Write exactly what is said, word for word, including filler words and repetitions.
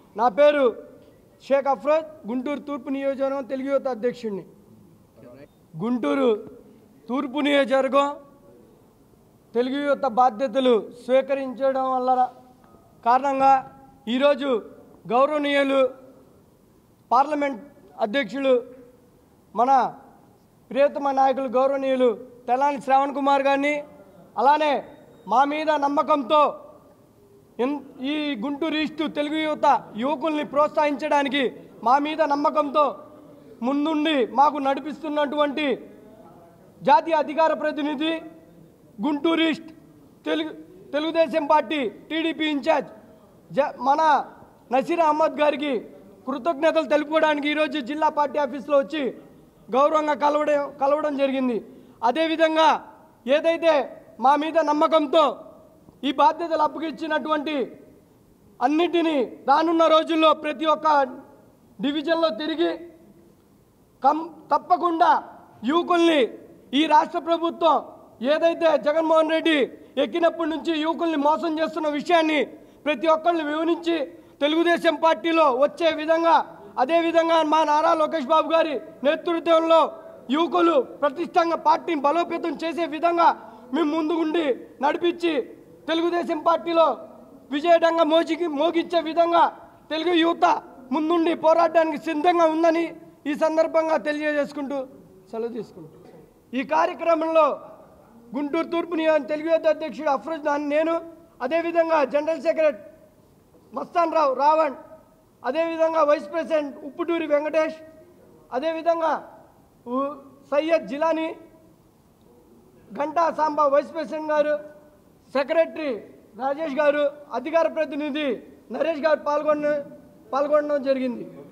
నా పేరు షేక్ అఫ్రోజ్, గుంటూరు తూర్పు నియోజకవర్గం తెలుగు యువత అధ్యక్షుడిని. గుంటూరు తూర్పు నియోజకవర్గం తెలుగు యువత బాధ్యతలు స్వీకరించడం వల్ల కారణంగా ఈరోజు గౌరవనీయులు పార్లమెంట్ అధ్యక్షులు మన ప్రియతమ నాయకులు గౌరవనీయులు తెల్లాని శ్రావణ్ కుమార్ గారిని, అలానే మా మీద నమ్మకంతో ఈ గుంటూరు ఈస్ట్ తెలుగు యువత యువకుల్ని ప్రోత్సహించడానికి మా మీద నమ్మకంతో ముందుండి మాకు నడిపిస్తున్నటువంటి జాతీయ అధికార ప్రతినిధి Guntur east Telugu Telugu Desam party TDP incharge జ మన నసీర్ అహ్మద్ గారికి కృతజ్ఞతలు తెలుపుకోవడానికి ఈరోజు జిల్లా పార్టీ ఆఫీస్లో వచ్చి గౌరవంగా కలవడం కలవడం జరిగింది. అదేవిధంగా ఏదైతే మా మీద నమ్మకంతో ఈ బాధ్యతలు అప్పగించినటువంటి అన్నిటినీ రానున్న రోజుల్లో ప్రతి ఒక్క డివిజన్లో తిరిగి కం తప్పకుండా యువకుల్ని ఈ రాష్ట్ర ప్రభుత్వం ఏదైతే జగన్మోహన్ రెడ్డి ఎక్కినప్పటి నుంచి యువకుల్ని మోసం చేస్తున్న విషయాన్ని ప్రతి ఒక్కరిని వివరించి తెలుగుదేశం పార్టీలో వచ్చే విధంగా, అదేవిధంగా మా నారా లోకేష్ బాబు గారి నేతృత్వంలో యువకులు ప్రతిష్టంగా పార్టీని బలోపేతం చేసే విధంగా మేము ముందుగుండి నడిపించి తెలుగుదేశం పార్టీలో విజయడంగా మోజికి మోగించే విధంగా తెలుగు యువత ముందుండి పోరాడడానికి సిద్ధంగా ఉందని ఈ సందర్భంగా తెలియజేసుకుంటూ సెలవు తీసుకుంటూ ఈ కార్యక్రమంలో గుంటూరు తూర్పు నియోజక తెలుగు యువత అధ్యక్షుడు అఫ్రోజ్ నేను, అదేవిధంగా జనరల్ సెక్రటరీ మస్తాన్ రావు రావణ్, అదేవిధంగా వైస్ ప్రెసిడెంట్ ఉప్పుటూరి వెంకటేష్, అదేవిధంగా సయ్యద్ జిలానీ, గంటా సాంబా వైస్ ప్రెసిడెంట్ గారు, సెక్రటరీ రాజేష్ గారు, అధికార ప్రతినిధి నరేష్ గారు పాల్గొన పాల్గొనడం జరిగింది.